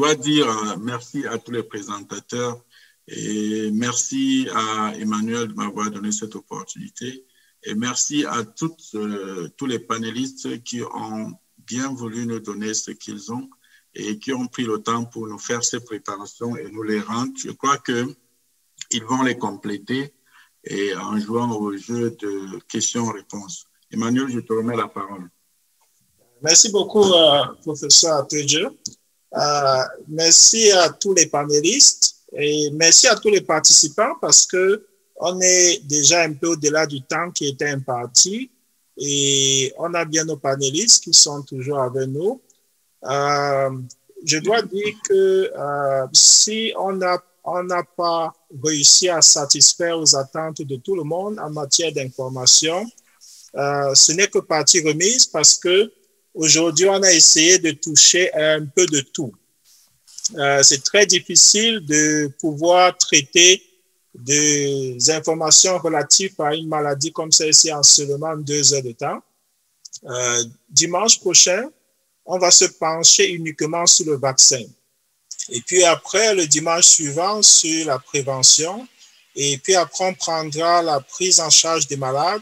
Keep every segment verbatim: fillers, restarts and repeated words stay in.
dois dire euh, merci à tous les présentateurs et merci à Emmanuel de m'avoir donné cette opportunité. Et merci à toutes, euh, tous les panélistes qui ont bien voulu nous donner ce qu'ils ont et qui ont pris le temps pour nous faire ces préparations et nous les rendre. Je crois qu'ils vont les compléter et en jouant au jeu de questions-réponses. Emmanuel, je te remets la parole. Merci beaucoup, euh, professeur Atedje. Euh, merci à tous les panélistes et merci à tous les participants parce que on est déjà un peu au-delà du temps qui était imparti et on a bien nos panélistes qui sont toujours avec nous. Euh, je dois dire que euh, si on n'a on n'a pas réussi à satisfaire aux attentes de tout le monde en matière d'information, euh, ce n'est que partie remise parce que aujourd'hui, on a essayé de toucher un peu de tout. Euh, c'est très difficile de pouvoir traiter des informations relatives à une maladie comme celle-ci en seulement deux heures de temps. Euh, dimanche prochain, on va se pencher uniquement sur le vaccin. Et puis après, le dimanche suivant, sur la prévention. Et puis après, on prendra la prise en charge des malades.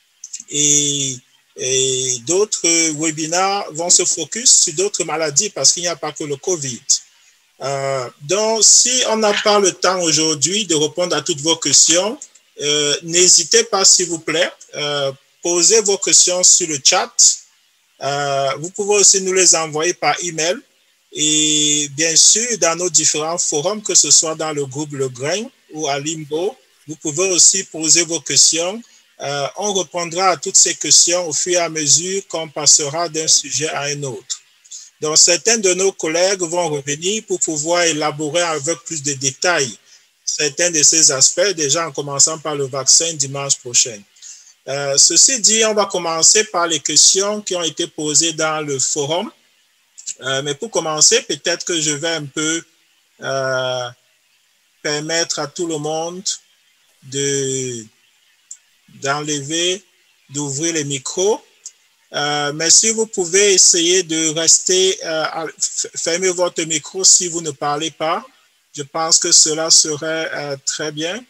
Et, et d'autres webinaires vont se focus sur d'autres maladies parce qu'il n'y a pas que le COVID. Euh, donc, si on n'a pas le temps aujourd'hui de répondre à toutes vos questions, euh, n'hésitez pas, s'il vous plaît, euh, posez vos questions sur le chat. Euh, vous pouvez aussi nous les envoyer par email et bien sûr dans nos différents forums, que ce soit dans le groupe Le Grain ou à Limbo, vous pouvez aussi poser vos questions. Euh, on répondra à toutes ces questions au fur et à mesure qu'on passera d'un sujet à un autre. Donc, certains de nos collègues vont revenir pour pouvoir élaborer avec plus de détails certains de ces aspects, déjà en commençant par le vaccin dimanche prochain. Euh, ceci dit, on va commencer par les questions qui ont été posées dans le forum. Euh, mais pour commencer, peut-être que je vais un peu euh, permettre à tout le monde de d'enlever, d'ouvrir les micros. Euh, mais si vous pouvez essayer de rester, euh, fermer votre micro si vous ne parlez pas, je pense que cela serait euh, très bien.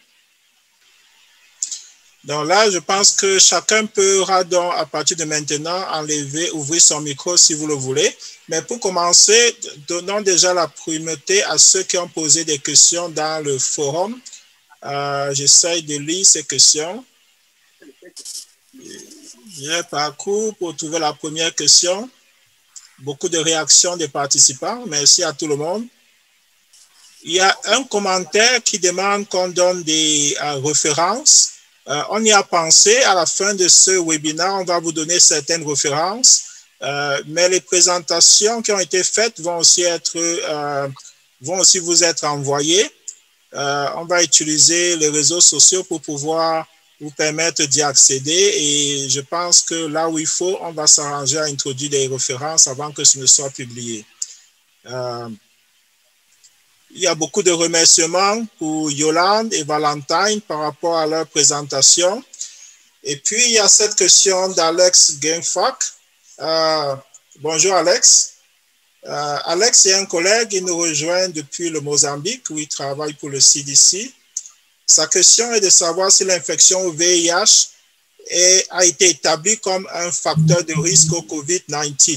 Donc là, je pense que chacun pourra donc, à partir de maintenant, enlever, ouvrir son micro si vous le voulez. Mais pour commencer, donnons déjà la primauté à ceux qui ont posé des questions dans le forum. Euh, J'essaie de lire ces questions. J'ai parcours pour trouver la première question. Beaucoup de réactions des participants. Merci à tout le monde. Il y a un commentaire qui demande qu'on donne des euh, références. Euh, on y a pensé. À la fin de ce webinaire, on va vous donner certaines références. Euh, mais les présentations qui ont été faites vont aussi, être, euh, vont aussi vous être envoyées. Euh, on va utiliser les réseaux sociaux pour pouvoir vous permettre d'y accéder et je pense que là où il faut, on va s'arranger à introduire des références avant que ce ne soit publié. Euh, il y a beaucoup de remerciements pour Yolande et Valentine par rapport à leur présentation. Et puis, il y a cette question d'Alex Genfak. Euh, bonjour Alex. Euh, Alex est un collègue, il nous rejoint depuis le Mozambique où il travaille pour le C D C. Sa question est de savoir si l'infection au V I H est, a été établie comme un facteur de risque au COVID dix-neuf.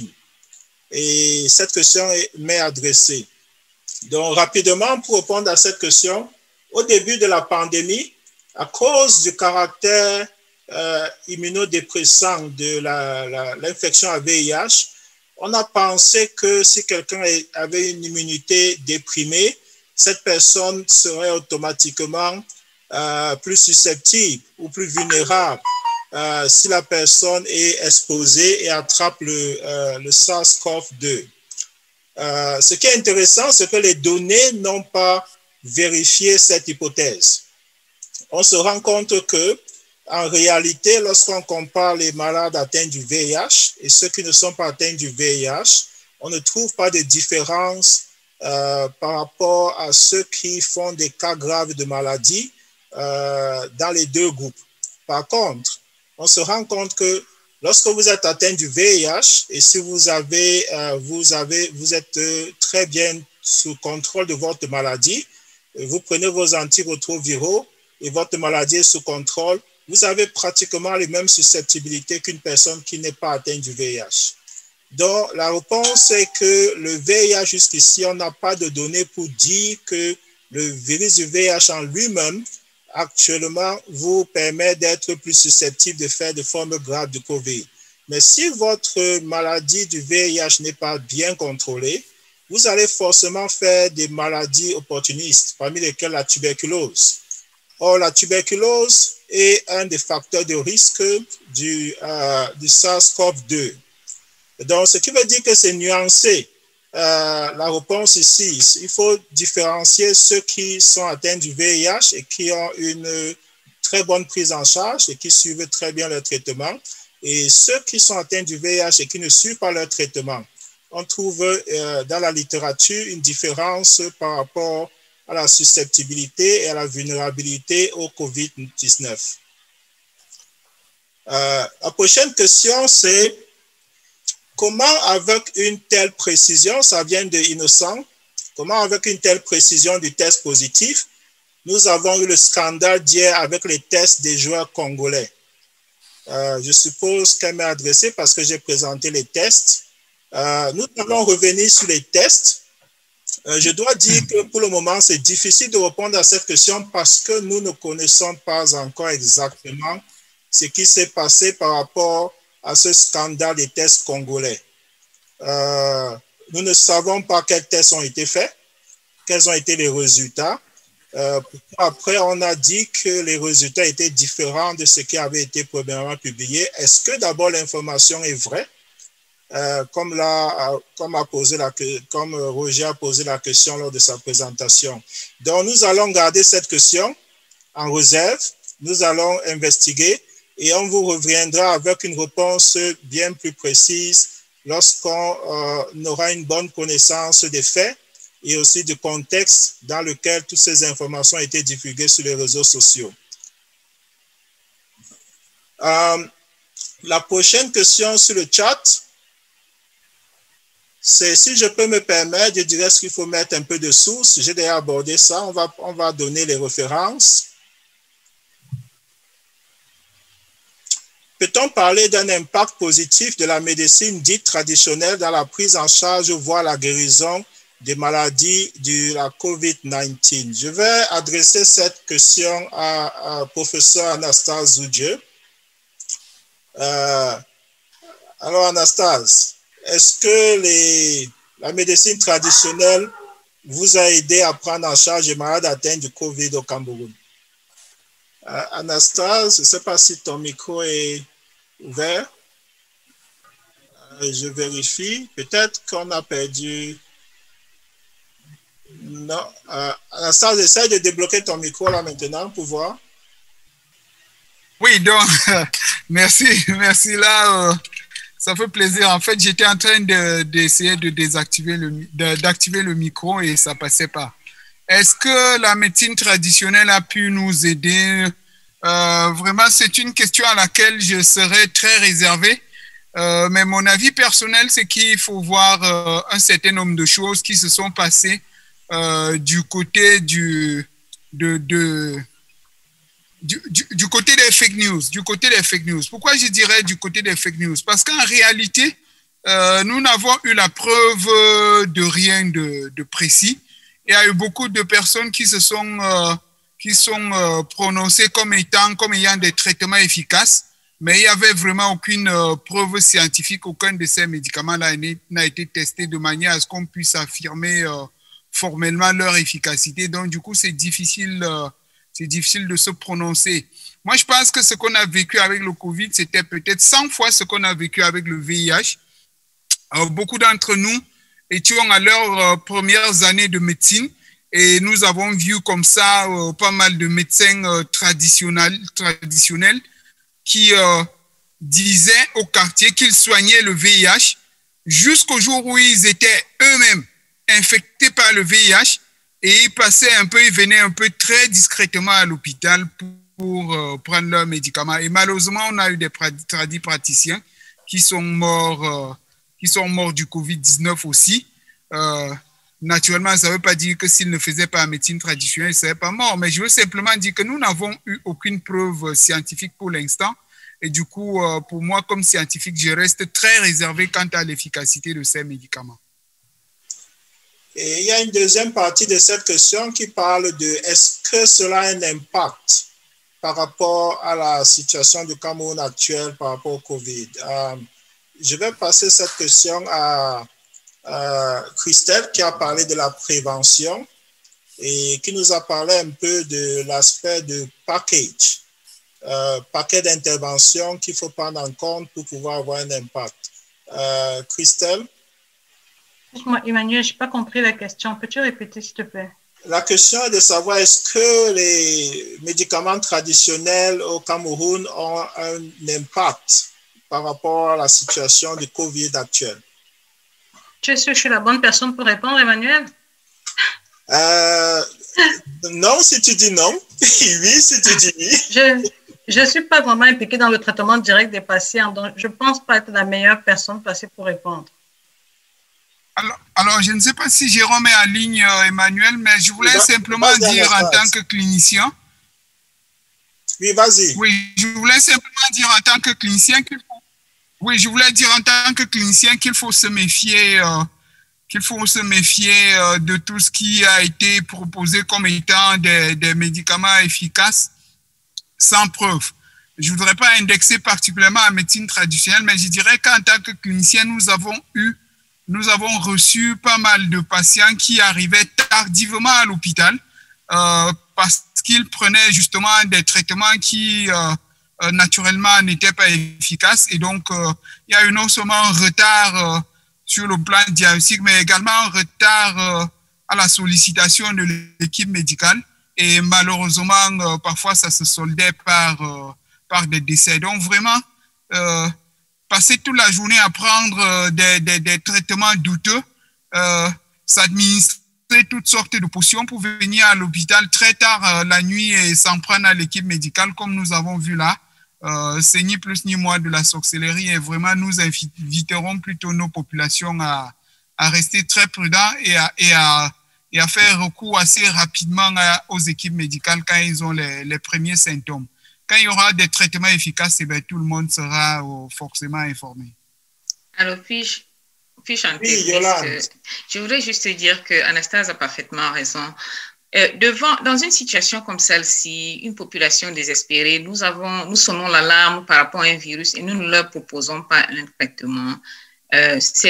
Et cette question m'est adressée. Donc, rapidement, pour répondre à cette question, au début de la pandémie, à cause du caractère euh, immunodépressant de l'infection à V I H, on a pensé que si quelqu'un avait une immunité déprimée, cette personne serait automatiquement euh, plus susceptible ou plus vulnérable euh, si la personne est exposée et attrape le, euh, le SARS CoV deux. Euh, ce qui est intéressant, c'est que les données n'ont pas vérifié cette hypothèse. On se rend compte que, en réalité, lorsqu'on compare les malades atteints du V I H et ceux qui ne sont pas atteints du V I H, on ne trouve pas de différence euh, par rapport à ceux qui font des cas graves de maladie euh, dans les deux groupes. Par contre, on se rend compte que lorsque vous êtes atteint du V I H et si vous avez, euh, vous avez, vous êtes euh, très bien sous contrôle de votre maladie, vous prenez vos antirétroviraux et votre maladie est sous contrôle, vous avez pratiquement les mêmes susceptibilités qu'une personne qui n'est pas atteinte du V I H. Donc, la réponse est que le V I H, jusqu'ici, on n'a pas de données pour dire que le virus du V I H en lui-même, actuellement, vous permet d'être plus susceptible de faire des formes graves du Covid. Mais si votre maladie du V I H n'est pas bien contrôlée, vous allez forcément faire des maladies opportunistes, parmi lesquelles la tuberculose. Or, la tuberculose est un des facteurs de risque du, euh, du SARS-CoV deux. Donc, ce qui veut dire que c'est nuancé. Euh, la réponse ici, il faut différencier ceux qui sont atteints du V I H et qui ont une très bonne prise en charge et qui suivent très bien leur traitement, et ceux qui sont atteints du V I H et qui ne suivent pas leur traitement. On trouve euh, dans la littérature une différence par rapport à la susceptibilité et à la vulnérabilité au Covid dix-neuf. Euh, la prochaine question, c'est comment avec une telle précision, ça vient de Innocent, comment avec une telle précision du test positif, nous avons eu le scandale d'hier avec les tests des joueurs congolais. Euh, je suppose qu'elle m'est adressée parce que j'ai présenté les tests. Euh, nous allons revenir sur les tests. Euh, je dois dire que pour le moment, c'est difficile de répondre à cette question parce que nous ne connaissons pas encore exactement ce qui s'est passé par rapport à ce scandale des tests congolais. Euh, nous ne savons pas quels tests ont été faits, quels ont été les résultats. Euh, après, on a dit que les résultats étaient différents de ce qui avait été premièrement publié. Est-ce que d'abord l'information est vraie? Euh, comme, la, comme, a posé la, comme Roger a posé la question lors de sa présentation. Donc, nous allons garder cette question en réserve. Nous allons investiguer et on vous reviendra avec une réponse bien plus précise lorsqu'on euh, aura une bonne connaissance des faits et aussi du contexte dans lequel toutes ces informations ont été divulguées sur les réseaux sociaux. Euh, la prochaine question sur le chat, c'est, si je peux me permettre, je dirais qu'il faut mettre un peu de sources. J'ai déjà abordé ça. On va, on va donner les références. Peut-on parler d'un impact positif de la médecine dite traditionnelle dans la prise en charge, voire la guérison des maladies de la COVID dix-neuf? Je vais adresser cette question à, à professeur Anastase Zoudieu. Euh, alors, Anastase, est-ce que les, la médecine traditionnelle vous a aidé à prendre en charge les malades atteints du Covid au Cameroun? Euh, Anastase, je ne sais pas si ton micro est ouvert. Euh, je vérifie. Peut-être qu'on a perdu. Non. Euh, Anastase, essaie de débloquer ton micro là maintenant pour voir. Oui, donc, euh, merci. Merci là. Euh, ça fait plaisir. En fait, j'étais en train de, d'essayer de désactiver le, de, d'activer le micro et ça ne passait pas. Est-ce que la médecine traditionnelle a pu nous aider? Euh, vraiment, c'est une question à laquelle je serais très réservé. Euh, mais mon avis personnel, c'est qu'il faut voir euh, un certain nombre de choses qui se sont passées euh, du côté du, de, de, du, du, du côté des fake news. Du côté des fake news. Pourquoi je dirais du côté des fake news? Parce qu'en réalité, euh, nous n'avons eu la preuve de rien de, de précis. Il y a eu beaucoup de personnes qui se sont, euh, qui sont euh, prononcées comme étant, comme ayant des traitements efficaces, mais il n'y avait vraiment aucune euh, preuve scientifique, aucun de ces médicaments-là n'a été testé de manière à ce qu'on puisse affirmer euh, formellement leur efficacité. Donc, du coup, c'est difficile, euh, c'est difficile de se prononcer. Moi, je pense que ce qu'on a vécu avec le Covid, c'était peut-être cent fois ce qu'on a vécu avec le V I H. Alors, beaucoup d'entre nous étions à leurs euh, premières années de médecine et nous avons vu comme ça euh, pas mal de médecins euh, traditionnels, traditionnels qui euh, disaient au quartier qu'ils soignaient le V I H jusqu'au jour où ils étaient eux-mêmes infectés par le V I H et ils passaient un peu, ils venaient un peu très discrètement à l'hôpital pour, pour euh, prendre leurs médicaments. Et malheureusement, on a eu des tradis praticiens qui sont morts euh, qui sont morts du Covid dix-neuf aussi. Euh, naturellement, ça ne veut pas dire que s'il ne faisait pas la médecine traditionnelle, il ne serait pas mort. Mais je veux simplement dire que nous n'avons eu aucune preuve scientifique pour l'instant. Et du coup, euh, pour moi, comme scientifique, je reste très réservé quant à l'efficacité de ces médicaments. Et il y a une deuxième partie de cette question qui parle de est-ce que cela a un impact par rapport à la situation du Cameroun actuelle par rapport au Covid. Euh, je vais passer cette question à, à Christelle qui a parlé de la prévention et qui nous a parlé un peu de l'aspect de package, euh, paquet d'interventions qu'il faut prendre en compte pour pouvoir avoir un impact. Euh, Christelle? Moi, Emmanuel, je n'ai pas compris la question. Peux-tu répéter, s'il te plaît? La question est de savoir est-ce que les médicaments traditionnels au Cameroun ont un impact par rapport à la situation du Covid actuelle. Tu es sûr que je suis la bonne personne pour répondre, Emmanuel? Euh, non, si tu dis non. Oui, si tu dis oui. Je ne suis pas vraiment impliquée dans le traitement direct des patients, donc je ne pense pas être la meilleure personne placée pour répondre. Alors, alors, je ne sais pas si Jérôme est en ligne, euh, Emmanuel, mais je voulais simplement dire en tant que clinicien. Oui, vas-y. Oui, je voulais simplement dire en tant que clinicien qu'il faut. Oui, je voulais dire en tant que clinicien qu'il faut se méfier, euh, qu'il faut se méfier euh, de tout ce qui a été proposé comme étant des, des médicaments efficaces sans preuve. Je ne voudrais pas indexer particulièrement la médecine traditionnelle, mais je dirais qu'en tant que clinicien, nous avons eu Nous avons reçu pas mal de patients qui arrivaient tardivement à l'hôpital euh, parce qu'ils prenaient justement des traitements qui, euh, euh, naturellement, n'étaient pas efficaces. Et donc, euh, il y a eu non seulement un retard euh, sur le plan diagnostique, mais également un retard euh, à la sollicitation de l'équipe médicale. Et malheureusement, euh, parfois, ça se soldait par, euh, par des décès. Donc, vraiment... Euh, passer toute la journée à prendre euh, des, des, des traitements douteux, euh, s'administrer toutes sortes de potions pour venir à l'hôpital très tard euh, la nuit et s'en prendre à l'équipe médicale, comme nous avons vu là. Euh, c'est ni plus ni moins de la sorcellerie et vraiment nous inviterons plutôt nos populations à, à rester très prudents et à, et, à, et à faire recours assez rapidement à, aux équipes médicales quand ils ont les, les premiers symptômes. Quand il y aura des traitements efficaces, eh bien, tout le monde sera euh, forcément informé. Alors, puis-je puis oui, euh, je voudrais juste dire que Anastasia a parfaitement raison. Euh, devant, dans une situation comme celle-ci, une population désespérée, nous, avons, nous sonnons l'alarme par rapport à un virus et nous ne leur proposons pas un traitement. Euh, c'est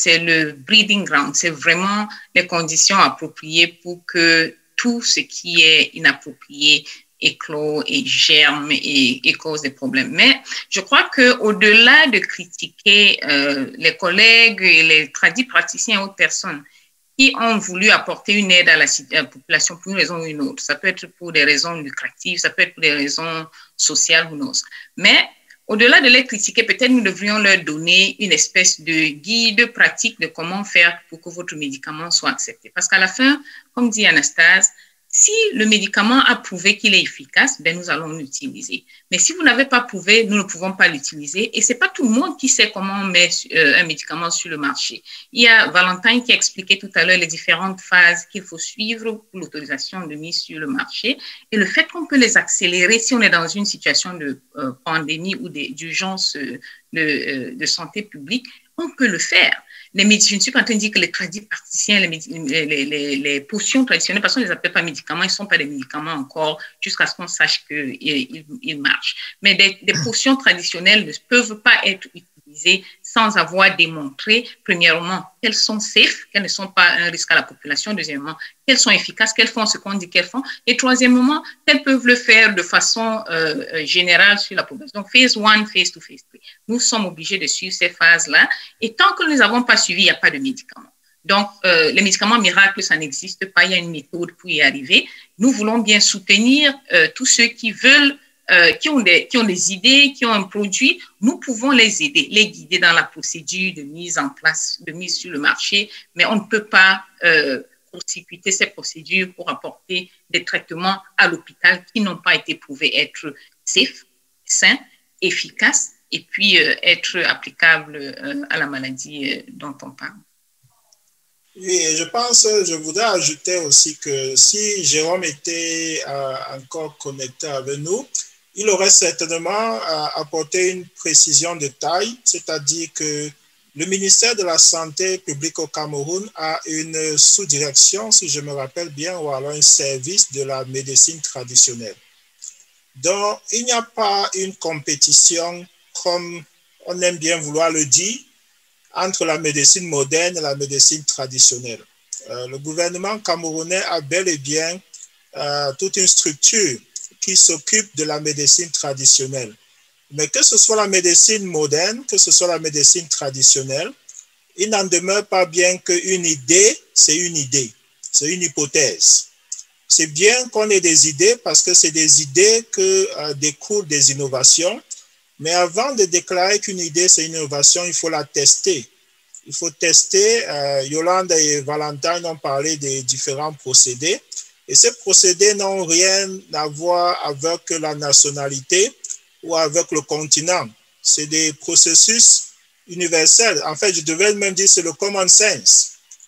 le breeding ground, c'est vraiment les conditions appropriées pour que tout ce qui est inapproprié éclore et germe et, et cause des problèmes. Mais je crois qu'au-delà de critiquer euh, les collègues et les tradis praticiens et autres personnes qui ont voulu apporter une aide à la, à la population pour une raison ou une autre, ça peut être pour des raisons lucratives, ça peut être pour des raisons sociales ou non. Mais au-delà de les critiquer, peut-être nous devrions leur donner une espèce de guide pratique de comment faire pour que votre médicament soit accepté. Parce qu'à la fin, comme dit Anastasia, si le médicament a prouvé qu'il est efficace, ben nous allons l'utiliser. Mais si vous n'avez pas prouvé, nous ne pouvons pas l'utiliser. Et ce n'est pas tout le monde qui sait comment on met euh, un médicament sur le marché. Il y a Valentin qui a expliqué tout à l'heure les différentes phases qu'il faut suivre pour l'autorisation de mise sur le marché. Et le fait qu'on peut les accélérer si on est dans une situation de euh, pandémie ou d'urgence euh, de, euh, de santé publique, on peut le faire. Les je ne suis pas en train de dire que les tradis praticiens, les, les, les, les potions traditionnelles, parce qu'on ne les appelle pas médicaments, ils ne sont pas des médicaments encore, jusqu'à ce qu'on sache qu'ils ils, ils marchent. Mais des, des potions traditionnelles ne peuvent pas être utilisées sans avoir démontré, premièrement, qu'elles sont safe, qu'elles ne sont pas un risque à la population, deuxièmement, qu'elles sont efficaces, qu'elles font ce qu'on dit qu'elles font, et troisièmement, qu'elles peuvent le faire de façon euh, générale sur la population. Donc, phase one, phase two, phase three. Nous sommes obligés de suivre ces phases-là, et tant que nous ne les avons pas suivies, il n'y a pas de médicaments. Donc, euh, les médicaments miracles, ça n'existe pas, il y a une méthode pour y arriver. Nous voulons bien soutenir euh, tous ceux qui veulent Euh, qui, ont des, qui ont des idées, qui ont un produit, nous pouvons les aider, les guider dans la procédure de mise en place, de mise sur le marché, mais on ne peut pas euh, court-circuiter ces procédures pour apporter des traitements à l'hôpital qui n'ont pas été prouvés être safe, sains, efficaces et puis euh, être applicables euh, à la maladie euh, dont on parle. Oui, et je pense, je voudrais ajouter aussi que si Jérôme était euh, encore connecté avec nous, il aurait certainement euh, apporté une précision de taille, c'est-à-dire que le ministère de la Santé publique au Cameroun a une sous-direction, si je me rappelle bien, ou alors un service de la médecine traditionnelle. Donc, il n'y a pas une compétition, comme on aime bien vouloir le dire, entre la médecine moderne et la médecine traditionnelle. Euh, le gouvernement camerounais a bel et bien euh, toute une structure qui s'occupe de la médecine traditionnelle. Mais que ce soit la médecine moderne, que ce soit la médecine traditionnelle, il n'en demeure pas bien qu'une idée, c'est une idée, c'est une hypothèse. C'est bien qu'on ait des idées parce que c'est des idées que euh, découlent des innovations. Mais avant de déclarer qu'une idée, c'est une innovation, il faut la tester. Il faut tester. Euh, Yolande et Valentine ont parlé des différents procédés. Et ces procédés n'ont rien à voir avec la nationalité ou avec le continent. C'est des processus universels. En fait, je devais même dire que c'est le common sense.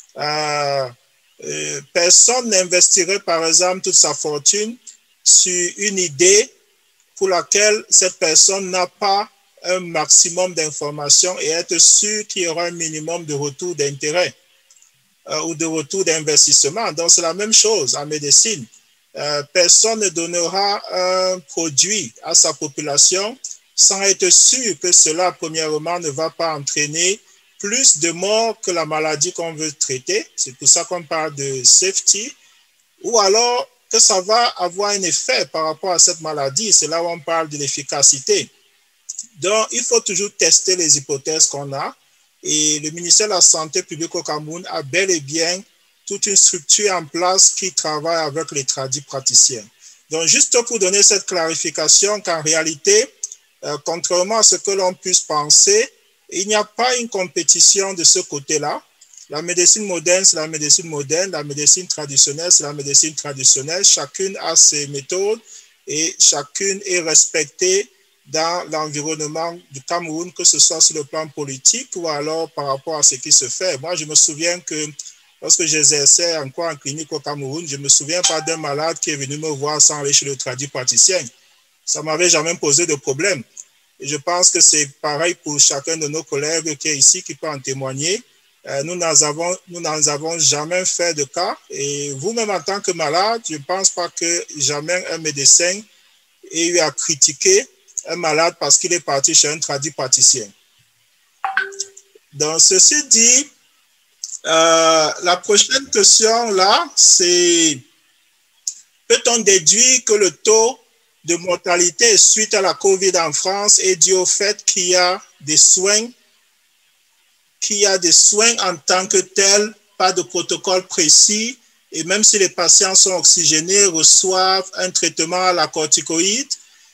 Euh, euh, personne n'investirait, par exemple, toute sa fortune sur une idée pour laquelle cette personne n'a pas un maximum d'informations et être sûr qu'il y aura un minimum de retour d'intérêt euh, ou de retour d'investissement. Donc, c'est la même chose en médecine. Euh, personne ne donnera un produit à sa population sans être sûr que cela, premièrement, ne va pas entraîner plus de morts que la maladie qu'on veut traiter. C'est pour ça qu'on parle de safety. Ou alors que ça va avoir un effet par rapport à cette maladie. C'est là où on parle de l'efficacité. Donc, il faut toujours tester les hypothèses qu'on a. Et le ministère de la Santé publique au Cameroun a bel et bien toute une structure en place qui travaille avec les tradis praticiens. Donc, juste pour donner cette clarification qu'en réalité, euh, contrairement à ce que l'on puisse penser, il n'y a pas une compétition de ce côté-là. La médecine moderne, c'est la médecine moderne. La médecine traditionnelle, c'est la médecine traditionnelle. Chacune a ses méthodes et chacune est respectée dans l'environnement du Cameroun, que ce soit sur le plan politique ou alors par rapport à ce qui se fait. Moi, je me souviens que lorsque j'exerçais encore en clinique au Cameroun, je ne me souviens pas d'un malade qui est venu me voir sans aller chez le tradit praticien. Ça ne m'avait jamais posé de problème. Et je pense que c'est pareil pour chacun de nos collègues qui est ici, qui peut en témoigner. Euh, nous n'en avons, nous n'en avons jamais fait de cas. Et vous-même, en tant que malade, je ne pense pas que jamais un médecin ait eu à critiquer un malade parce qu'il est parti chez un tradit praticien. Donc, ceci dit, euh, la prochaine question là, c'est peut-on déduire que le taux de mortalité suite à la COVID en France est dû au fait qu'il y a des soins, qu'il y a des soins en tant que tels, pas de protocole précis, et même si les patients sont oxygénés, reçoivent un traitement à la corticoïde.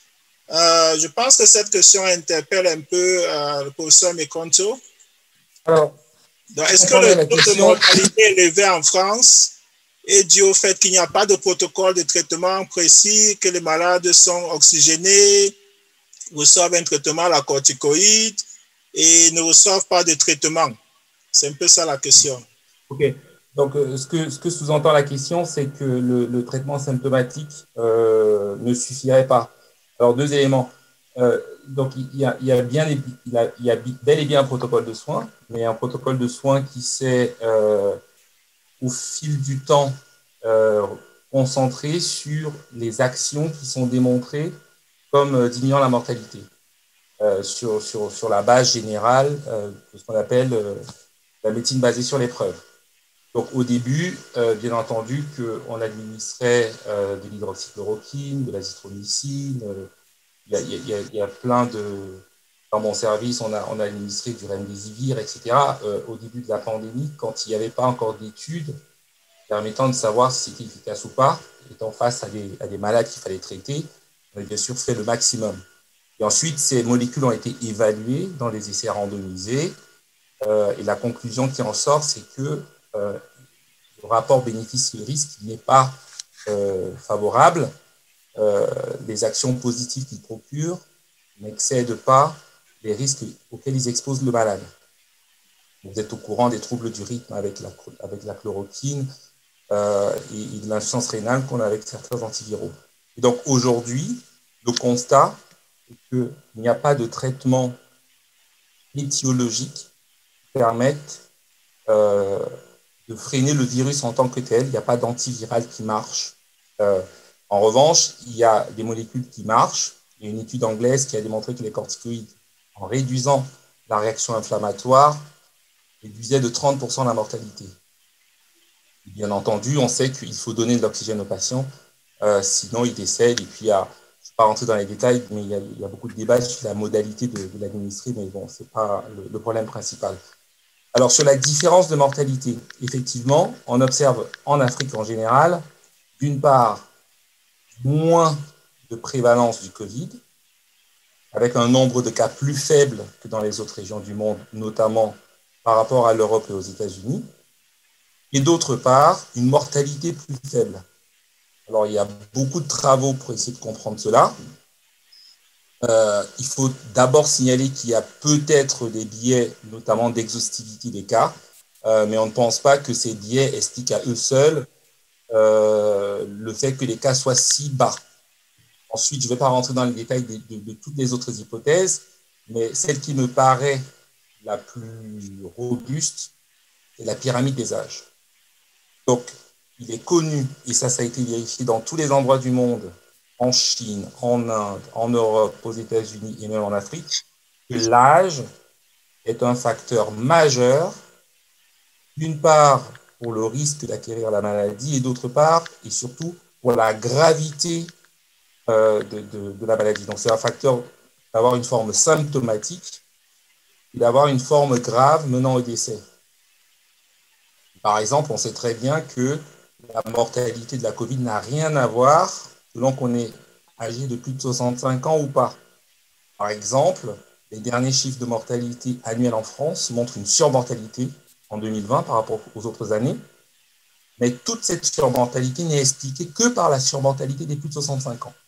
Euh, je pense que cette question interpelle un peu euh, le professeur Mekonto. Alors, est-ce que le taux de mortalité élevé en France est dû au fait qu'il n'y a pas de protocole de traitement précis, que les malades sont oxygénés, reçoivent un traitement à la corticoïde et ne reçoivent pas de traitement? C'est un peu ça la question. OK. Donc, euh, ce que, ce que sous-entend la question, c'est que le, le traitement symptomatique euh, ne suffirait pas. Alors, deux éléments. Euh, donc, il y, a, il, y a bien, il, a, il y a bel et bien un protocole de soins, mais un protocole de soins qui s'est, euh, au fil du temps, euh, concentré sur les actions qui sont démontrées comme euh, diminuant la mortalité, euh, sur, sur, sur la base générale euh, de ce qu'on appelle euh, la médecine basée sur les preuves. Donc, au début, euh, bien entendu, qu'on administrait euh, de l'hydroxychloroquine, de l'azithromycine. Euh, il, y a, il, y a, il y a plein de... Dans mon service, on a, on a administré du remdesivir, et cetera. Euh, au début de la pandémie, quand il n'y avait pas encore d'études permettant de savoir si c'était efficace ou pas, étant face à des, à des malades qu'il fallait traiter, on a bien sûr fait le maximum. Et ensuite, ces molécules ont été évaluées dans des essais randomisés. Euh, et la conclusion qui en sort, c'est que Euh, le rapport bénéfice-risque n'est pas euh, favorable. Euh, les actions positives qu'ils procurent n'excèdent pas les risques auxquels ils exposent le malade. Vous êtes au courant des troubles du rythme avec la, avec la chloroquine euh, et, et de l'insuffisance rénale qu'on a avec certains antiviraux. Et donc aujourd'hui, le constat est qu'il n'y a pas de traitement étiologique qui permette euh, de freiner le virus en tant que tel. Il n'y a pas d'antiviral qui marche. Euh, en revanche, il y a des molécules qui marchent. Il y a une étude anglaise qui a démontré que les corticoïdes, en réduisant la réaction inflammatoire, réduisaient de trente pour cent la mortalité. Et bien entendu, on sait qu'il faut donner de l'oxygène aux patients, euh, sinon ils décèdent. Et puis, il y a, je ne vais pas rentrer dans les détails, mais il y a, il y a beaucoup de débats sur la modalité de, de l'administrer, mais bon, ce n'est pas le, le problème principal. Alors, sur la différence de mortalité, effectivement, on observe en Afrique en général, d'une part, moins de prévalence du Covid, avec un nombre de cas plus faible que dans les autres régions du monde, notamment par rapport à l'Europe et aux États-Unis, et d'autre part, une mortalité plus faible. Alors, il y a beaucoup de travaux pour essayer de comprendre cela. Euh, il faut d'abord signaler qu'il y a peut-être des biais, notamment d'exhaustivité des cas, euh, mais on ne pense pas que ces biais expliquent à eux seuls euh, le fait que les cas soient si bas. Ensuite, je ne vais pas rentrer dans les détails de, de, de toutes les autres hypothèses, mais celle qui me paraît la plus robuste, c'est la pyramide des âges. Donc, il est connu, et ça, ça a été vérifié dans tous les endroits du monde, en Chine, en Inde, en Europe, aux États-Unis et même en Afrique, que l'âge est un facteur majeur, d'une part pour le risque d'acquérir la maladie et d'autre part, et surtout, pour la gravité euh, de, de, de la maladie. Donc, c'est un facteur d'avoir une forme symptomatique et d'avoir une forme grave menant au décès. Par exemple, on sait très bien que la mortalité de la Covid n'a rien à voir selon qu'on est âgé de plus de soixante-cinq ans ou pas. Par exemple, les derniers chiffres de mortalité annuelle en France montrent une surmortalité en deux mille vingt par rapport aux autres années, mais toute cette surmortalité n'est expliquée que par la surmortalité des plus de soixante-cinq ans.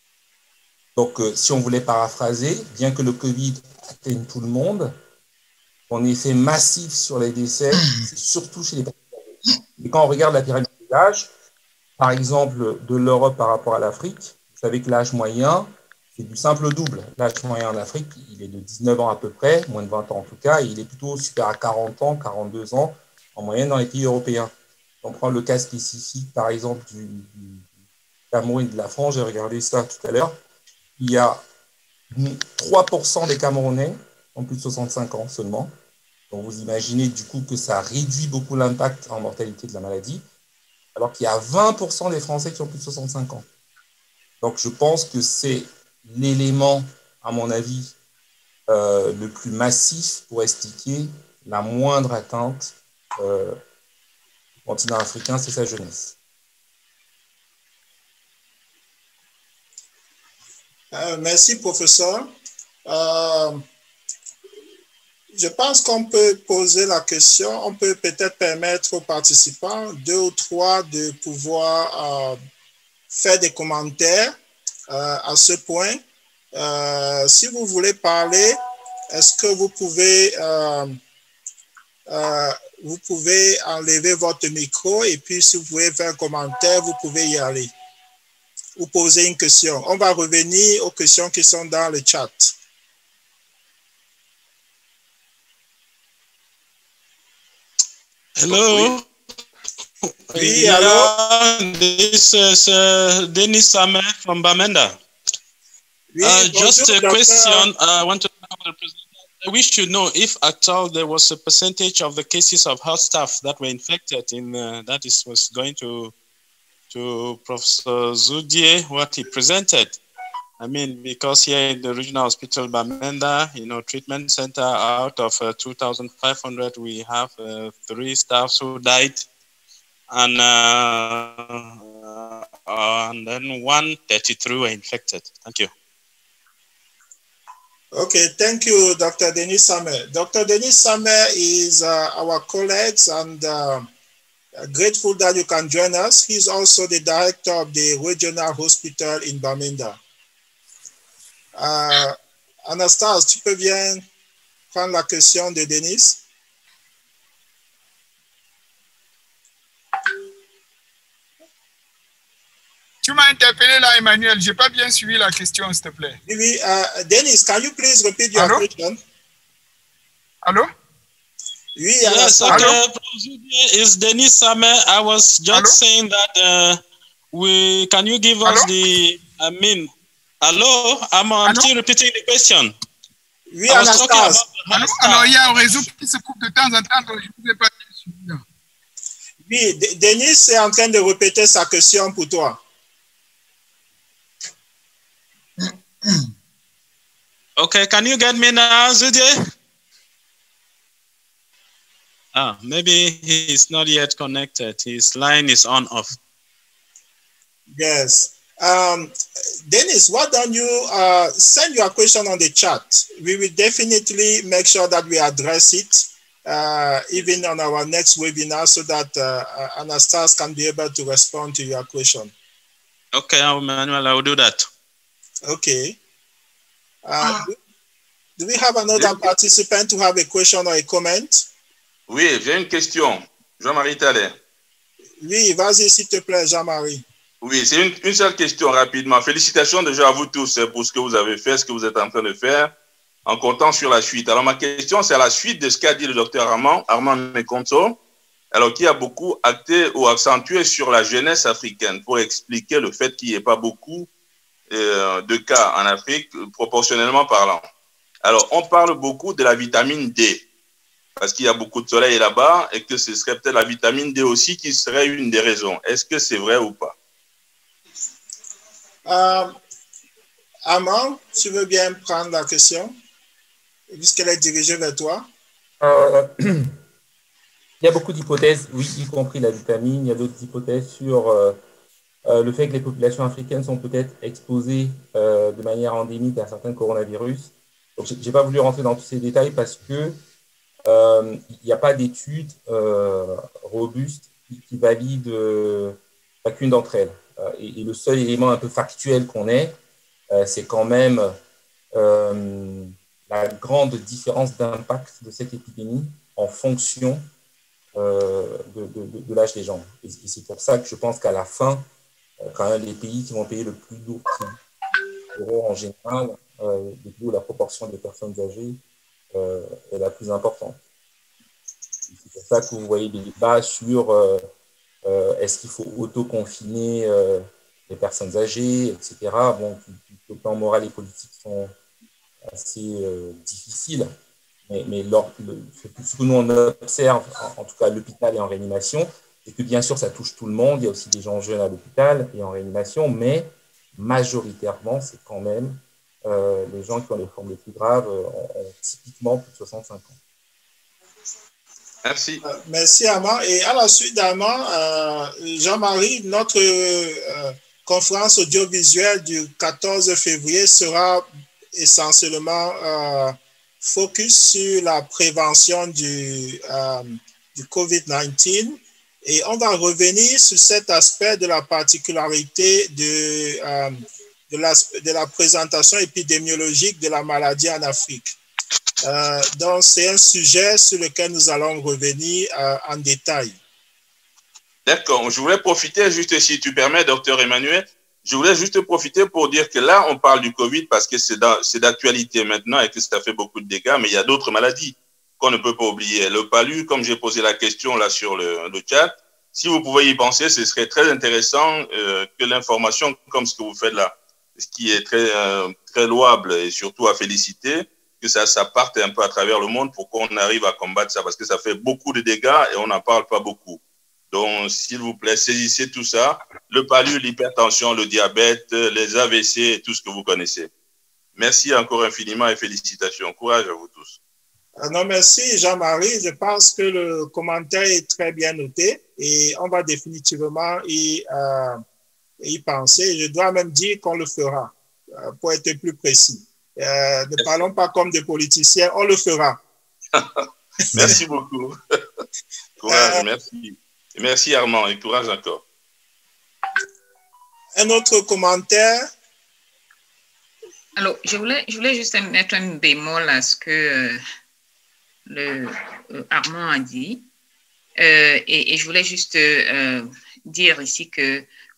Donc, euh, si on voulait paraphraser, bien que le Covid atteigne tout le monde, son effet massif sur les décès, c'est surtout chez les personnes âgées. Et quand on regarde la pyramide des âges, par exemple, de l'Europe par rapport à l'Afrique, vous savez que l'âge moyen, c'est du simple double. L'âge moyen en Afrique, il est de dix-neuf ans à peu près, moins de vingt ans en tout cas, et il est plutôt supérieur à quarante ans, quarante-deux ans en moyenne dans les pays européens. On prend le cas spécifique, par exemple, du, du Cameroun et de la France, j'ai regardé ça tout à l'heure, il y a trois pour cent des Camerounais ont plus de soixante-cinq ans seulement. Donc, vous imaginez du coup que ça réduit beaucoup l'impact en mortalité de la maladie, alors qu'il y a vingt pour cent des Français qui ont plus de soixante-cinq ans. Donc, je pense que c'est l'élément, à mon avis, euh, le plus massif pour expliquer la moindre atteinte euh, du continent africain, c'est sa jeunesse. Euh, merci, professeur. Euh, je pense qu'on peut poser la question, on peut peut-être permettre aux participants, deux ou trois, de pouvoir euh, faire des commentaires euh, à ce point. Euh, si vous voulez parler, est-ce que vous pouvez, euh, euh, vous pouvez enlever votre micro et puis si vous pouvez faire un commentaire, vous pouvez y aller ou poser une question. On va revenir aux questions qui sont dans le chat. Hello. Oui, hello. This is uh, Denis Samer from Bamenda. Oui, uh, just a doctor. question. Uh, I want to know, I wish to know if at all there was a percentage of the cases of health staff that were infected in uh, that is was going to to Professor Zoudier, what he presented. I mean, because here in the regional hospital Bamenda, you know, treatment center, out of uh, two thousand five hundred, we have uh, three staffs who died, and uh, uh, and then one thirty-three were infected. Thank you. Okay, thank you, Doctor Denis Samer. Doctor Denis Samer is uh, our colleagues and uh, grateful that you can join us. He's also the director of the regional hospital in Bamenda. Uh, Anastase, tu peux bien prendre la question de Denis? Tu m'as interpellé là, Emmanuel. Je n'ai pas bien suivi la question, s'il te plaît. Oui, uh, Dennis, can you please repeat your Allô? question? Allô? Oui, yes, okay. Okay. Is Dennis Samer? I was just Hello? saying that uh, we can you give us Hello? the I mean, hello? I'm, I'm still repeating the question. Oui, Anastase. Alors, il y a un réseau qui se coupe de temps en temps, donc je ne vous ai pas bien suivi. Oui, Denis est en train de répéter sa question pour toi. Okay, can you get me now, Zudier? Ah, maybe he's not yet connected. His line is on off. Yes. Um, Dennis, why don't you uh, send your question on the chat? We will definitely make sure that we address it uh, even on our next webinar so that uh, Anastase can be able to respond to your question. Okay, Emmanuel, I will do that. Okay. Uh, do, do we have another participant to have a question or a comment? Oui, j'ai une question. Jean-Marie Thaler. Oui, vas-y, s'il te plaît, Jean-Marie. Oui, c'est une, une seule question rapidement. Félicitations déjà à vous tous pour ce que vous avez fait, ce que vous êtes en train de faire, en comptant sur la suite. Alors, ma question, c'est à la suite de ce qu'a dit le docteur Armand, Armand Mekonto, alors qui a beaucoup acté ou accentué sur la jeunesse africaine pour expliquer le fait qu'il n'y ait pas beaucoup euh, de cas en Afrique, proportionnellement parlant. Alors, on parle beaucoup de la vitamine D, parce qu'il y a beaucoup de soleil là-bas et que ce serait peut-être la vitamine D aussi qui serait une des raisons. Est-ce que c'est vrai ou pas? Euh, Armand, tu veux bien prendre la question, puisqu'elle est dirigée vers toi? euh, Il y a beaucoup d'hypothèses, oui, y compris la vitamine. Il y a d'autres hypothèses sur euh, euh, le fait que les populations africaines sont peut-être exposées euh, de manière endémique à certains coronavirus. Donc, je n'ai pas voulu rentrer dans tous ces détails parce que Euh, il n'y a pas d'études euh, robustes qui, qui valident euh, chacune d'entre elles. Euh, et, et le seul élément un peu factuel qu'on ait, euh, c'est quand même euh, la grande différence d'impact de cette épidémie en fonction euh, de, de, de l'âge des gens. Et, et c'est pour ça que je pense qu'à la fin, euh, quand même, les pays qui vont payer le plus lourd tribut en général, euh, les pays où la proportion des personnes âgées Euh, est la plus importante. C'est pour ça que vous voyez des débats sur euh, euh, est-ce qu'il faut auto-confiner euh, les personnes âgées, et cetera. Bon, le plan moral et politique sont assez euh, difficiles, mais, mais lors, le, ce que nous on observe, en, en tout cas à l'hôpital et en réanimation, c'est que bien sûr ça touche tout le monde. Il y a aussi des gens jeunes à l'hôpital et en réanimation, mais majoritairement c'est quand même Euh, les gens qui ont les formes les plus graves euh, ont, ont typiquement plus de soixante-cinq ans. Merci. Euh, merci, Armand. Et à la suite d'Armand, euh, Jean-Marie, notre euh, conférence audiovisuelle du quatorze février sera essentiellement euh, focus sur la prévention du, euh, du COVID dix-neuf. Et on va revenir sur cet aspect de la particularité de euh, De la, de la présentation épidémiologique de la maladie en Afrique. Euh, donc, c'est un sujet sur lequel nous allons revenir euh, en détail. D'accord. Je voulais profiter, juste si tu permets, docteur Emmanuel, je voulais juste profiter pour dire que là, on parle du Covid parce que c'est d'actualité maintenant et que ça fait beaucoup de dégâts, mais il y a d'autres maladies qu'on ne peut pas oublier. Le palu, comme j'ai posé la question là sur le, le chat, si vous pouvez y penser, ce serait très intéressant euh, que l'information, comme ce que vous faites là, ce qui est très, euh, très louable et surtout à féliciter, que ça, ça parte un peu à travers le monde pour qu'on arrive à combattre ça, parce que ça fait beaucoup de dégâts et on n'en parle pas beaucoup. Donc, s'il vous plaît, saisissez tout ça, le palu, l'hypertension, le diabète, les A V C, et tout ce que vous connaissez. Merci encore infiniment et félicitations. Courage à vous tous. Non, merci Jean-Marie. Je pense que le commentaire est très bien noté et on va définitivement y... Euh, y penser. Je dois même dire qu'on le fera, euh, pour être plus précis. Euh, ne parlons pas comme des politiciens, on le fera. Merci beaucoup. Courage, euh, merci. Merci Armand et courage encore. Un autre commentaire? Alors, je voulais, je voulais juste mettre un bémol à ce que euh, le, euh, Armand a dit. Euh, et, et je voulais juste euh, dire ici que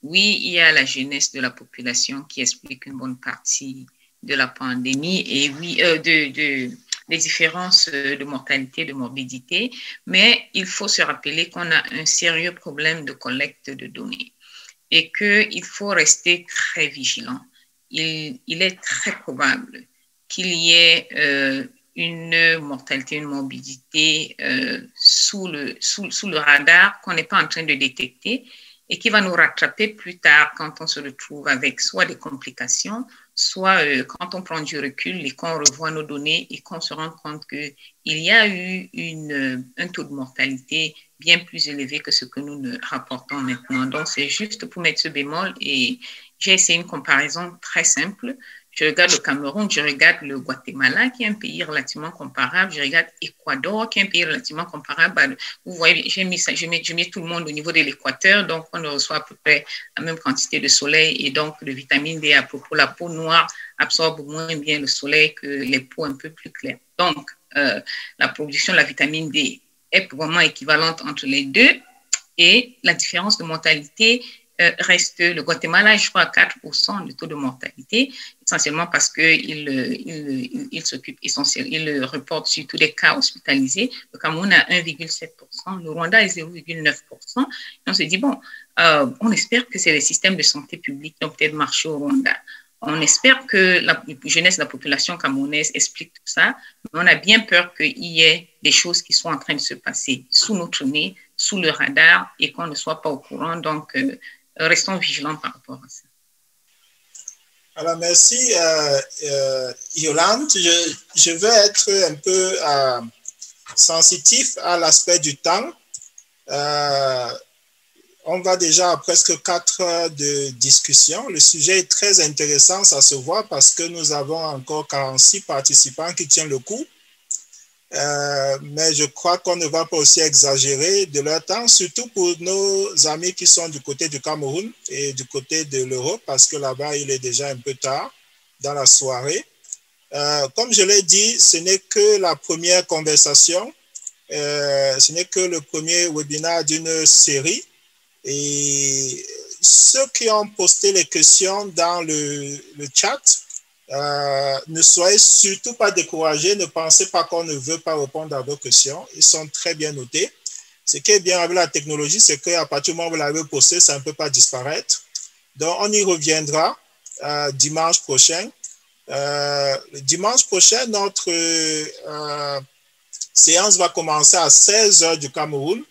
Oui, il y a la jeunesse de la population qui explique une bonne partie de la pandémie et oui, euh, de, de, des différences de mortalité, de morbidité, mais il faut se rappeler qu'on a un sérieux problème de collecte de données et qu'il faut rester très vigilant. Il, il est très probable qu'il y ait euh, une mortalité, une morbidité euh, sous, le, sous, sous le radar qu'on n'est pas en train de détecter et qui va nous rattraper plus tard quand on se retrouve avec soit des complications, soit euh, quand on prend du recul et qu'on revoit nos données et qu'on se rend compte qu'il y a eu une, un taux de mortalité bien plus élevé que ce que nous ne rapportons maintenant. Donc, c'est juste pour mettre ce bémol et j'ai essayé une comparaison très simple. Je regarde le Cameroun, je regarde le Guatemala, qui est un pays relativement comparable. Je regarde l'Équateur, qui est un pays relativement comparable. Vous voyez, j'ai mis, ça, j'ai mis, j'ai mis tout le monde au niveau de l'équateur, donc on reçoit à peu près la même quantité de soleil et donc de vitamine D. À propos, la peau noire absorbe moins bien le soleil que les peaux un peu plus claires. Donc, euh, la production de la vitamine D est vraiment équivalente entre les deux et la différence de mortalité reste le Guatemala, je crois, à quatre pour cent de taux de mortalité, essentiellement parce qu'il il, il, il s'occupe essentiellement, il reporte sur tous les cas hospitalisés. Le Cameroun a un virgule sept pour cent, le Rwanda est zéro virgule neuf pour cent. Et on se dit, bon, euh, on espère que c'est les systèmes de santé publique qui ont peut-être marché au Rwanda. On espère que la jeunesse de la population camerounaise explique tout ça, mais on a bien peur qu'il y ait des choses qui sont en train de se passer sous notre nez, sous le radar, et qu'on ne soit pas au courant. Donc, euh, restons vigilants par rapport à ça. Alors, merci, euh, euh, Yolande. Je, je veux être un peu euh, sensitif à l'aspect du temps. Euh, on va déjà à presque quatre heures de discussion. Le sujet est très intéressant, ça se voit, parce que nous avons encore quarante-six participants qui tiennent le coup. Euh, mais je crois qu'on ne va pas aussi exagérer de leur temps, surtout pour nos amis qui sont du côté du Cameroun et du côté de l'Europe, parce que là-bas, il est déjà un peu tard dans la soirée. Euh, comme je l'ai dit, ce n'est que la première conversation, euh, ce n'est que le premier webinaire d'une série. Et ceux qui ont posté les questions dans le, le chat, Euh, ne soyez surtout pas découragés, ne pensez pas qu'on ne veut pas répondre à vos questions, ils sont très bien notés. Ce qui est bien avec la technologie, c'est qu'à partir du moment où vous l'avez posté, ça ne peut pas disparaître. Donc, on y reviendra euh, dimanche prochain. Euh, dimanche prochain, notre euh, séance va commencer à seize heures du Cameroun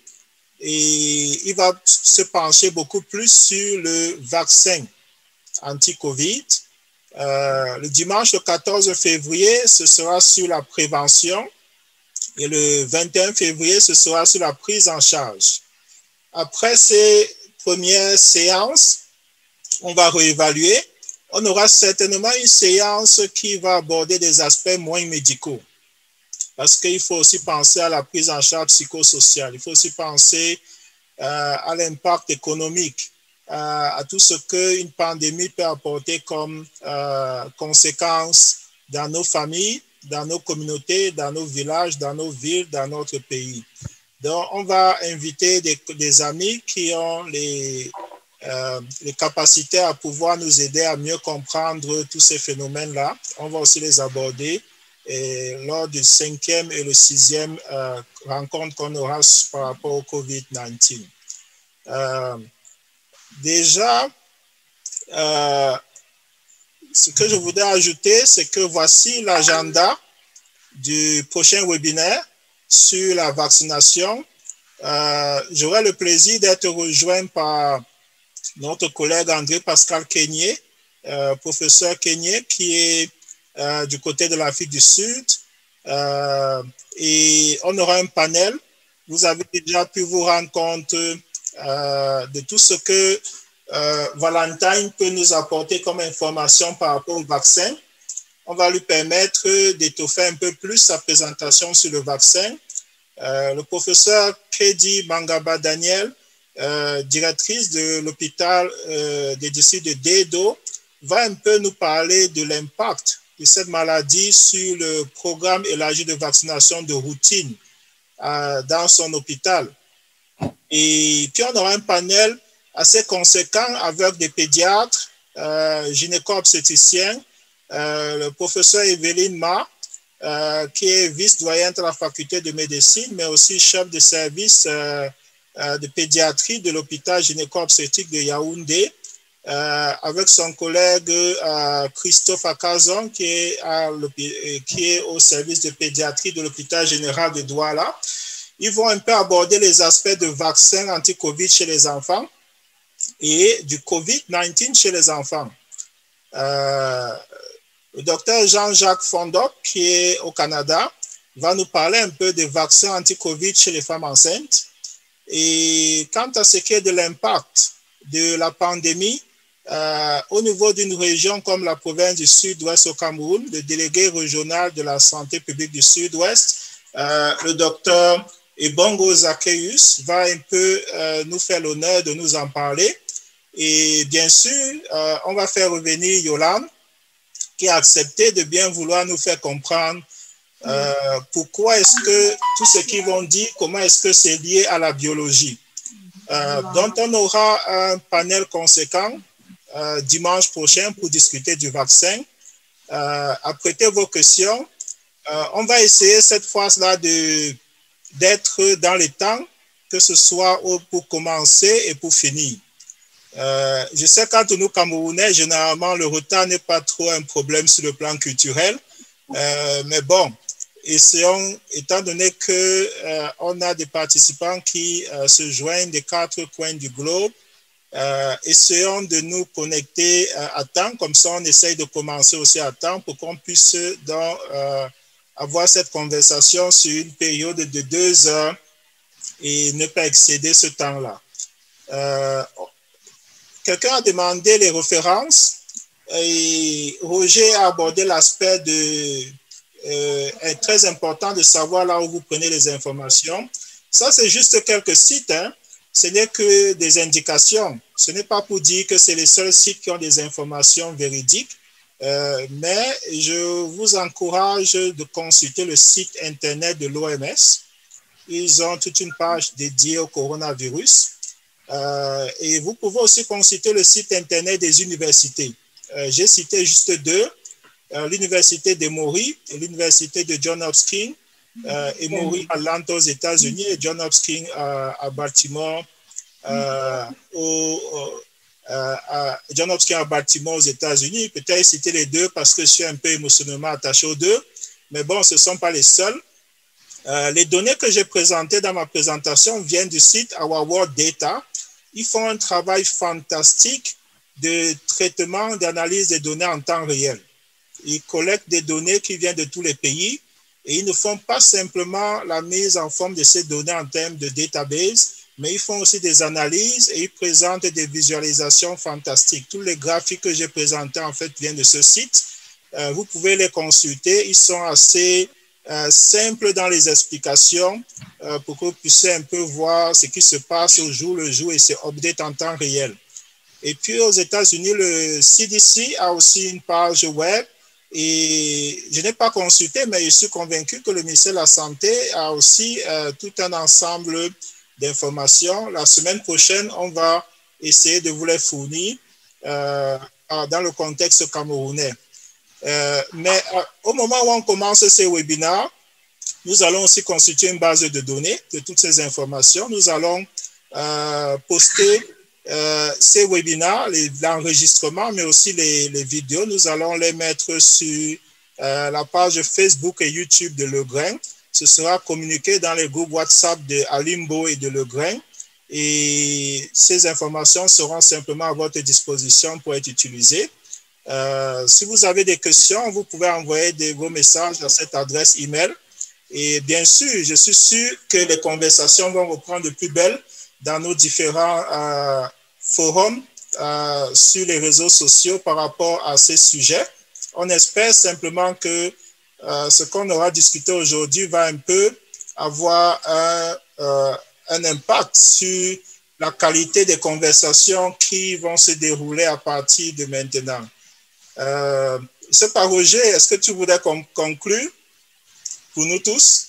et il va se pencher beaucoup plus sur le vaccin anti-Covid. Euh, le dimanche le quatorze février, ce sera sur la prévention et le vingt et un février, ce sera sur la prise en charge. Après ces premières séances, on va réévaluer. On aura certainement une séance qui va aborder des aspects moins médicaux parce qu'il faut aussi penser à la prise en charge psychosociale. Il faut aussi penser euh, à l'impact économique, à tout ce qu'une pandémie peut apporter comme euh, conséquences dans nos familles, dans nos communautés, dans nos villages, dans nos villes, dans notre pays. Donc, on va inviter des, des amis qui ont les, euh, les capacités à pouvoir nous aider à mieux comprendre tous ces phénomènes-là. On va aussi les aborder et lors du cinquième et le sixième euh, rencontre qu'on aura par rapport au COVID dix-neuf. Euh, Déjà, euh, ce que je voudrais ajouter, c'est que voici l'agenda du prochain webinaire sur la vaccination. Euh, J'aurai le plaisir d'être rejoint par notre collègue André-Pascal Kenyé, euh, professeur Kenyé, qui est euh, du côté de l'Afrique du Sud. Euh, et on aura un panel. Vous avez déjà pu vous rendre compte Euh, de tout ce que euh, Valentine peut nous apporter comme information par rapport au vaccin. On va lui permettre d'étoffer un peu plus sa présentation sur le vaccin. Euh, le professeur Kedi Mangaba Daniel, euh, directrice de l'hôpital euh, des districts de Dedo, va un peu nous parler de l'impact de cette maladie sur le programme élargi de vaccination de routine euh, dans son hôpital. Et puis, on aura un panel assez conséquent avec des pédiatres, euh, gynéco-obstétriciens, euh, le professeur Evelyne Ma, euh, qui est vice-doyenne de la faculté de médecine, mais aussi chef de service euh, euh, de pédiatrie de l'hôpital gynéco-obstétrique de Yaoundé, euh, avec son collègue euh, Christophe Akazon, qui est, à qui est au service de pédiatrie de l'hôpital général de Douala. Ils vont un peu aborder les aspects de vaccins anti-Covid chez les enfants et du COVID dix-neuf chez les enfants. Euh, le docteur Jean-Jacques Fondop, qui est au Canada, va nous parler un peu des vaccins anti-Covid chez les femmes enceintes. Et quant à ce qui est de l'impact de la pandémie, euh, au niveau d'une région comme la province du Sud-Ouest au Cameroun, le délégué régional de la santé publique du Sud-Ouest, euh, le docteur Ebongo Zaccheus, va un peu euh, nous faire l'honneur de nous en parler. Et bien sûr, euh, on va faire revenir Yolande, qui a accepté de bien vouloir nous faire comprendre euh, pourquoi est-ce que tout ce qu'ils vont dire, comment est-ce que c'est lié à la biologie. Euh, donc, on aura un panel conséquent euh, dimanche prochain pour discuter du vaccin. Euh, apprêtez vos questions. Euh, on va essayer cette fois-là de, d'être dans les temps, que ce soit pour commencer et pour finir. Euh, je sais qu'entre nous Camerounais, généralement, le retard n'est pas trop un problème sur le plan culturel. Euh, mais bon, essayons, étant donné qu'on euh, a des participants qui euh, se joignent des quatre coins du globe, euh, essayons de nous connecter euh, à temps, comme ça on essaye de commencer aussi à temps pour qu'on puisse donc, euh, avoir cette conversation sur une période de deux heures et ne pas excéder ce temps-là. Euh, Quelqu'un a demandé les références et Roger a abordé l'aspect de euh, est très important de savoir là où vous prenez les informations. Ça, c'est juste quelques sites. Hein. Ce n'est que des indications. Ce n'est pas pour dire que c'est les seuls sites qui ont des informations véridiques, euh, mais je vous encourage de consulter le site Internet de l'O M S. Ils ont toute une page dédiée au coronavirus. Euh, et vous pouvez aussi consulter le site Internet des universités. Euh, J'ai cité juste deux, euh, l'université d'Emory et l'université de Johns Hopkins. Euh, Emory à Atlanta aux États-Unis et Johns Hopkins à, à Baltimore, euh, au, euh, à Johns Hopkins à Baltimore aux États-Unis. Peut-être citer les deux parce que je suis un peu émotionnellement attaché aux deux, mais bon, ce ne sont pas les seuls. Euh, les données que j'ai présentées dans ma présentation viennent du site Our World Data. Ils font un travail fantastique de traitement, d'analyse des données en temps réel. Ils collectent des données qui viennent de tous les pays et ils ne font pas simplement la mise en forme de ces données en termes de database, mais ils font aussi des analyses et ils présentent des visualisations fantastiques. Tous les graphiques que j'ai présentés, en fait, viennent de ce site. Euh, vous pouvez les consulter. Ils sont assez euh, simples dans les explications euh, pour que vous puissiez un peu voir ce qui se passe au jour le jour et c'est update en temps réel. Et puis aux États-Unis, le C D C a aussi une page web et je n'ai pas consulté, mais je suis convaincu que le ministère de la Santé a aussi euh, tout un ensemble d'informations. La semaine prochaine, on va essayer de vous les fournir euh, dans le contexte camerounais. Euh, mais euh, au moment où on commence ces webinaires, nous allons aussi constituer une base de données de toutes ces informations. Nous allons euh, poster euh, ces webinaires, l'enregistrement, mais aussi les, les vidéos. Nous allons les mettre sur euh, la page Facebook et YouTube de Le Grain. Ce sera communiqué dans les groupes WhatsApp de Alimbo et de Le Grain. Et ces informations seront simplement à votre disposition pour être utilisées. Euh, si vous avez des questions, vous pouvez envoyer des, vos messages à cette adresse email. Et bien sûr, je suis sûr que les conversations vont reprendre de plus belle dans nos différents euh, forums euh, sur les réseaux sociaux par rapport à ces sujets. On espère simplement que euh, ce qu'on aura discuté aujourd'hui va un peu avoir un, euh, un impact sur la qualité des conversations qui vont se dérouler à partir de maintenant. Euh, c'est pas Roger, est-ce que tu voudrais conclure pour nous tous?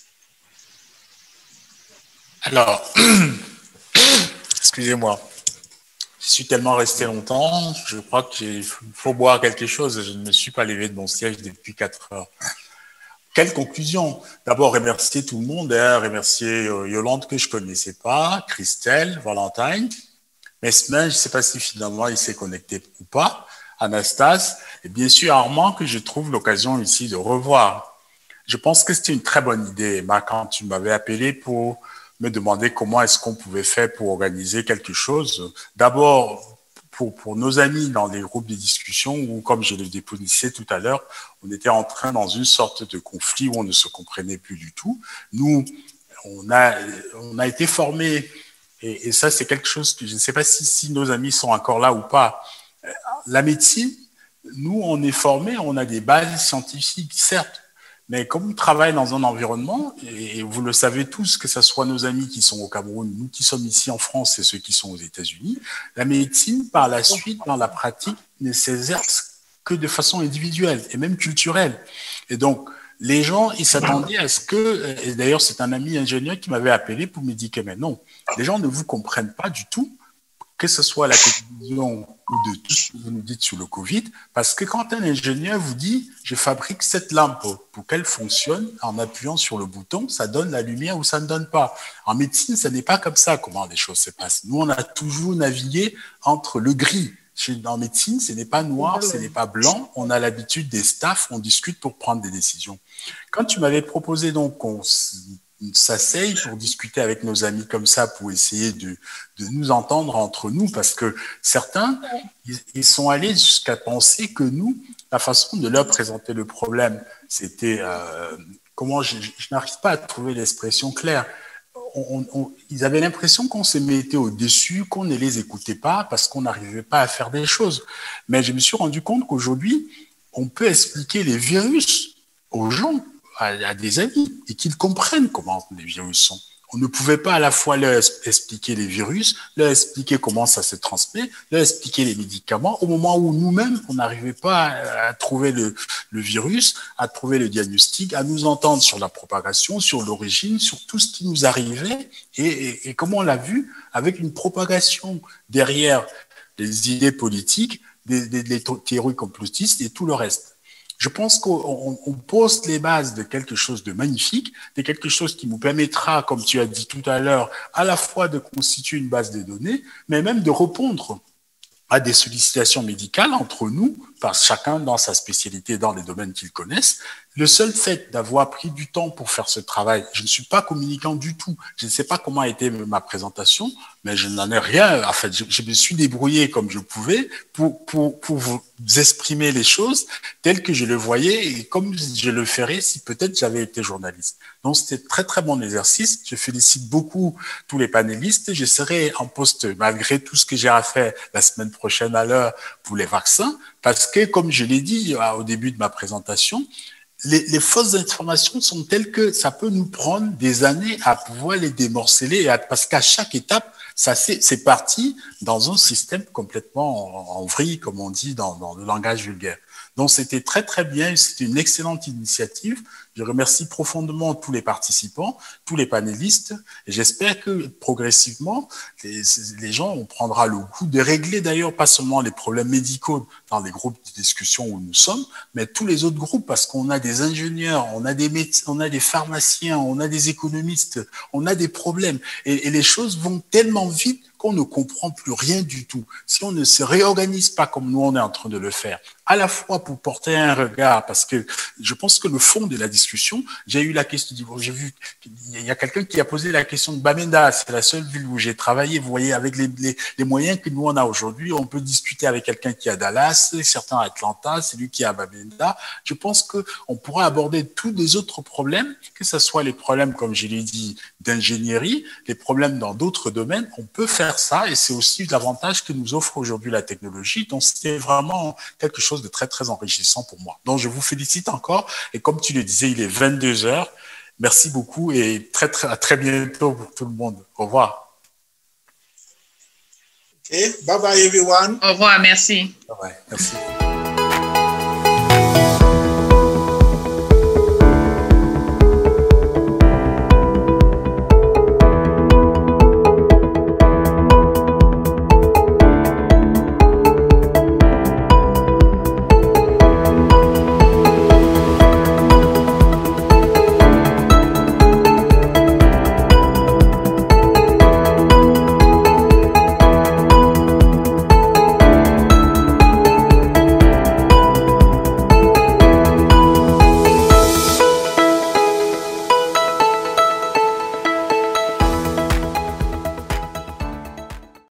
Alors, excusez-moi, je suis tellement resté longtemps, je crois qu'il faut boire quelque chose. Je ne me suis pas levé de mon siège depuis quatre heures. Quelle conclusion? D'abord, remercier tout le monde, hein, remercier Yolande que je ne connaissais pas, Christelle, Valentine, Mesmin, je ne sais pas si finalement il s'est connecté ou pas, Anastase, et bien sûr Armand que je trouve l'occasion ici de revoir. Je pense que c'était une très bonne idée, Emma, quand tu m'avais appelé pour me demander comment est-ce qu'on pouvait faire pour organiser quelque chose. D'abord, Pour, pour nos amis dans les groupes de discussion où, comme je le définissais tout à l'heure, on était en train dans une sorte de conflit où on ne se comprenait plus du tout. Nous, on a, on a été formés, et, et ça c'est quelque chose que je ne sais pas si, si nos amis sont encore là ou pas. La médecine, nous on est formés, on a des bases scientifiques, certes, mais comme on travaille dans un environnement, et vous le savez tous, que ce soit nos amis qui sont au Cameroun, nous qui sommes ici en France et ceux qui sont aux États-Unis, la médecine, par la suite, dans la pratique, ne s'exerce que de façon individuelle et même culturelle. Et donc, les gens, ils s'attendaient à ce que, et d'ailleurs, c'est un ami ingénieur qui m'avait appelé pour me dire que, mais non, les gens ne vous comprennent pas du tout, que ce soit la télévision ou de tout ce que vous nous dites sur le Covid, parce que quand un ingénieur vous dit « je fabrique cette lampe pour qu'elle fonctionne en appuyant sur le bouton, ça donne la lumière ou ça ne donne pas ». En médecine, ce n'est pas comme ça comment les choses se passent. Nous, on a toujours navigué entre le gris. En médecine, ce n'est pas noir, ce n'est pas blanc. On a l'habitude des staffs, on discute pour prendre des décisions. Quand tu m'avais proposé donc qu'on s'asseye pour discuter avec nos amis comme ça, pour essayer de, de nous entendre entre nous, parce que certains, ils, ils sont allés jusqu'à penser que nous, la façon de leur présenter le problème, c'était, euh, comment, je, je n'arrive pas à trouver l'expression claire, on, on, ils avaient l'impression qu'on se mettait au-dessus, qu'on ne les écoutait pas, parce qu'on n'arrivait pas à faire des choses. Mais je me suis rendu compte qu'aujourd'hui, on peut expliquer les virus aux gens, à des amis, et qu'ils comprennent comment les virus sont. On ne pouvait pas à la fois leur expliquer les virus, leur expliquer comment ça se transmet, leur expliquer les médicaments, au moment où nous-mêmes, on n'arrivait pas à trouver le, le virus, à trouver le diagnostic, à nous entendre sur la propagation, sur l'origine, sur tout ce qui nous arrivait, et, et, et comme on l'a vu, avec une propagation derrière les idées politiques, des, des, des théories complotistes et tout le reste. Je pense qu'on on pose les bases de quelque chose de magnifique, de quelque chose qui nous permettra, comme tu as dit tout à l'heure, à la fois de constituer une base de données, mais même de répondre à des sollicitations médicales entre nous, par chacun dans sa spécialité, dans les domaines qu'ils connaissent. Le seul fait d'avoir pris du temps pour faire ce travail, je ne suis pas communicant du tout. Je ne sais pas comment a été ma présentation, mais je n'en ai rien. En fait, je, je me suis débrouillé comme je pouvais pour, pour, pour vous exprimer les choses telles que je le voyais et comme je le ferais si peut-être j'avais été journaliste. Donc, c'était très, très bon exercice. Je félicite beaucoup tous les panélistes. Je serai en poste malgré tout ce que j'ai à faire la semaine prochaine à l'heure pour les vaccins parce que, comme je l'ai dit au début de ma présentation, Les, les fausses informations sont telles que ça peut nous prendre des années à pouvoir les démorceler, parce qu'à chaque étape, ça c'est parti dans un système complètement en, en vrille, comme on dit dans, dans le langage vulgaire. Donc c'était très très bien, c'était une excellente initiative. Je remercie profondément tous les participants, tous les panélistes, et j'espère que progressivement, les, les gens, on prendra le goût de régler d'ailleurs pas seulement les problèmes médicaux dans les groupes de discussion où nous sommes, mais tous les autres groupes, parce qu'on a des ingénieurs, on a des médecins, on a des pharmaciens, on a des économistes, on a des problèmes, et, et les choses vont tellement vite qu'on ne comprend plus rien du tout. Si on ne se réorganise pas comme nous, on est en train de le faire, à la fois pour porter un regard, parce que je pense que le fond de la discussion, j'ai eu la question, j'ai vu, il y a quelqu'un qui a posé la question de Bamenda, c'est la seule ville où j'ai travaillé, vous voyez, avec les, les, les moyens que nous on a aujourd'hui, on peut discuter avec quelqu'un qui est à Dallas, certains à Atlanta, celui qui est à Bamenda. Je pense qu'on pourra aborder tous les autres problèmes, que ce soit les problèmes, comme je l'ai dit, d'ingénierie, les problèmes dans d'autres domaines, on peut faire ça, et c'est aussi l'avantage que nous offre aujourd'hui la technologie. Donc c'était vraiment quelque chose de très très enrichissant pour moi. Donc je vous félicite encore, et comme tu le disais, il est vingt-deux heures. Merci beaucoup et très, très, à très bientôt pour tout le monde. Au revoir. Okay, bye bye everyone. Au revoir, merci. Bye bye, merci.